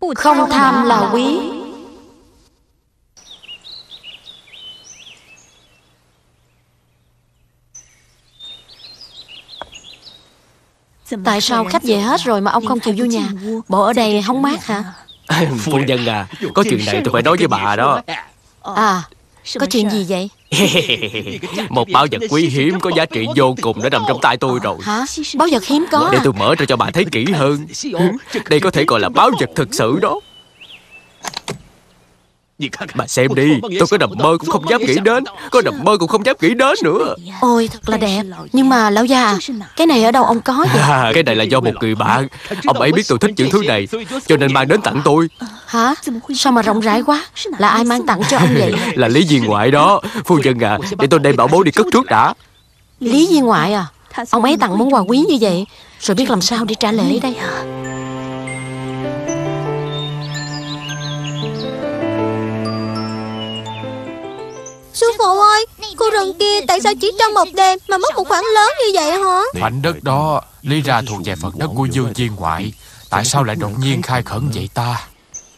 Không tham là quý. Tại sao khách về hết rồi mà ông không chịu vô nhà? Bộ ở đây hóng mát hả? Phu nhân à, có chuyện này tôi phải nói với bà đó. À, có chuyện gì vậy? Một bảo vật quý hiếm có giá trị vô cùng đã nằm trong tay tôi rồi. Hả? Báo vật hiếm có Để à? tôi mở ra cho bà thấy kỹ hơn. Đây có thể gọi là báo vật thực sự đó. Bà xem đi, tôi có nằm mơ cũng không dám nghĩ đến. Có nằm mơ cũng không dám nghĩ đến nữa. Ôi, thật là đẹp. Nhưng mà lão già à, cái này ở đâu ông có vậy? Cái này là do một người bạn. Ông ấy biết tôi thích những thứ này, cho nên mang đến tặng tôi. Hả? Sao mà rộng rãi quá? Là ai mang tặng cho ông vậy? Là Lý Viên Ngoại đó. Phu nhân à, để tôi đem bảo bối đi cất trước đã. Lý Viên Ngoại à? Ông ấy tặng món quà quý như vậy, rồi biết làm sao để trả lễ đây hả? Sư phụ ơi, khu rừng kia tại sao chỉ trong một đêm mà mất một khoản lớn như vậy hả? Khoảnh đất đó lý ra thuộc về phần đất của Dương Viên Ngoại. Tại sao lại đột nhiên khai khẩn vậy ta?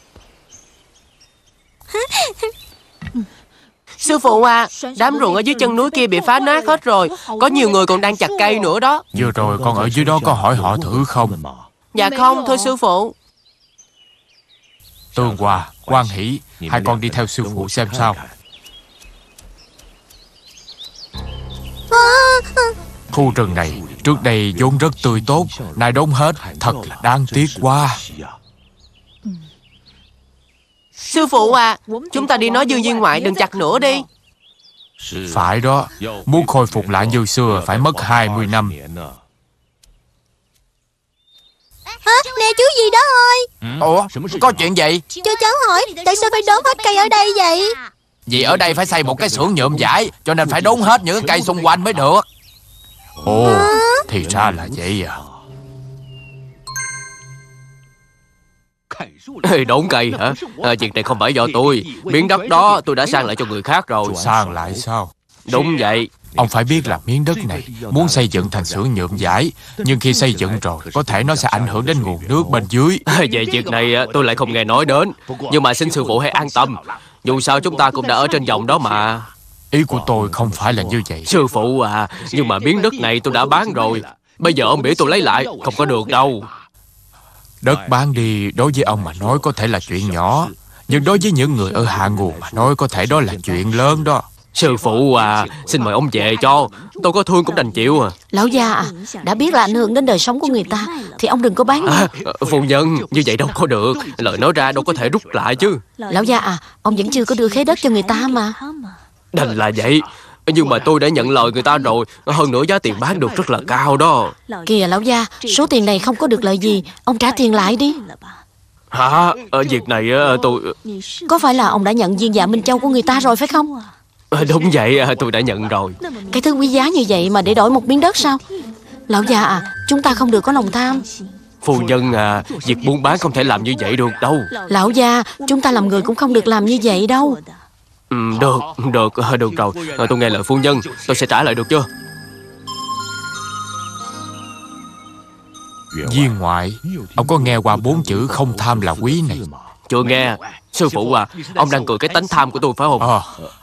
Sư phụ à, đám ruộng ở dưới chân núi kia bị phá nát hết rồi. Có nhiều người còn đang chặt cây nữa đó. Vừa rồi con ở dưới đó có hỏi họ thử không? Dạ không, thưa sư phụ. Tương Hòa, Quan Hỷ, hai con đi theo sư phụ xem sao. Khu rừng này trước đây vốn rất tươi tốt, nay đốn hết, thật là đáng tiếc quá. Sư phụ à, chúng ta đi nói Dương Viên Ngoại đừng chặt nữa đi. Phải đó, muốn khôi phục lại như xưa phải mất 20 năm. Hả? Nè chú gì đó ơi. Ủa, có chuyện gì? Cho cháu hỏi, tại sao phải đốn hết cây ở đây vậy? Vì ở đây phải xây một cái xưởng nhuộm vải, cho nên phải đốn hết những cây xung quanh mới được. Ồ, thì ra là vậy à. Đốn cây hả? Việc này không phải do tôi. Miếng đất đó tôi đã sang lại cho người khác rồi. Sang lại sao? Đúng vậy. Ông phải biết là miếng đất này muốn xây dựng thành xưởng nhuộm vải, nhưng khi xây dựng rồi có thể nó sẽ ảnh hưởng đến nguồn nước bên dưới. Về việc này tôi lại không nghe nói đến. Nhưng mà xin sư phụ hãy an tâm. Dù sao chúng ta cũng đã ở trên vòng đó mà. Ý của tôi không phải là như vậy. Sư phụ à, nhưng mà miếng đất này tôi đã bán rồi. Bây giờ ông biểu tôi lấy lại, không có được đâu. Đất bán đi đối với ông mà nói có thể là chuyện nhỏ, nhưng đối với những người ở hạ nguồn mà nói có thể đó là chuyện lớn đó. Sư phụ à, xin mời ông về cho. Tôi có thương cũng đành chịu à. Lão già à, đã biết là ảnh hưởng đến đời sống của người ta thì ông đừng có bán. Phu nhân, như vậy đâu có được. Lời nói ra đâu có thể rút lại chứ. Lão già à, ông vẫn chưa có đưa khế đất cho người ta mà. Đành là vậy. Nhưng mà tôi đã nhận lời người ta rồi. Hơn nữa giá tiền bán được rất là cao đó. Kìa lão già, số tiền này không có được lợi gì, ông trả tiền lại đi. Hả? Việc này tôi... Có phải là ông đã nhận viên dạ Minh Châu của người ta rồi phải không? Đúng vậy, tôi đã nhận rồi. Cái thứ quý giá như vậy mà để đổi một miếng đất sao? Lão già à, chúng ta không được có lòng tham. Phu nhân à, việc buôn bán không thể làm như vậy được đâu. Lão già, chúng ta làm người cũng không được làm như vậy đâu. Được rồi. Tôi nghe lời phu nhân, tôi sẽ trả lại được chưa? Viên Ngoại, ông có nghe qua 4 chữ không tham là quý này? Chưa nghe. Sư phụ à, ông đang cười cái tánh tham của tôi phải không?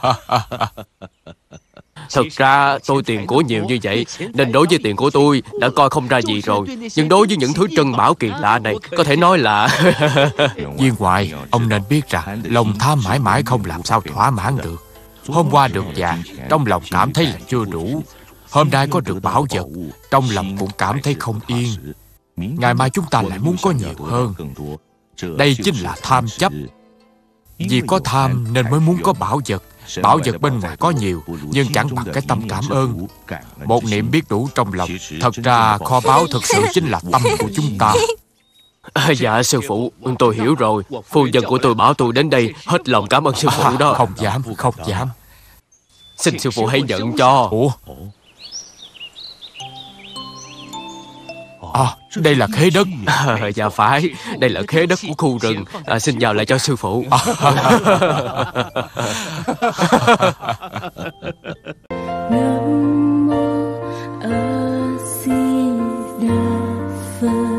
Thực ra tôi tiền của nhiều như vậy, nên đối với tiền của tôi đã coi không ra gì rồi. Nhưng đối với những thứ trân bảo kỳ lạ này, có thể nói là... Viên Ngoại, ông nên biết rằng lòng tham mãi mãi không làm sao thỏa mãn được. Hôm qua được vàng, trong lòng cảm thấy là chưa đủ. Hôm nay có được bảo vật, trong lòng cũng cảm thấy không yên. Ngày mai chúng ta lại muốn có nhiều hơn. Đây chính là tham chấp. Vì có tham nên mới muốn có bảo vật. Bảo vật bên ngoài có nhiều, nhưng chẳng bằng cái tâm cảm ơn. Một niệm biết đủ trong lòng. Thật ra kho báu thực sự chính là tâm của chúng ta. Dạ sư phụ, tôi hiểu rồi. Phu nhân của tôi bảo tôi đến đây, hết lòng cảm ơn sư phụ đó. Không dám. Xin sư phụ hãy nhận cho. Ủa? Đây là khế đất. Dạ phải, đây là khế đất của khu rừng. Xin giao lại cho sư phụ. Nam mô A Di Đà Phật.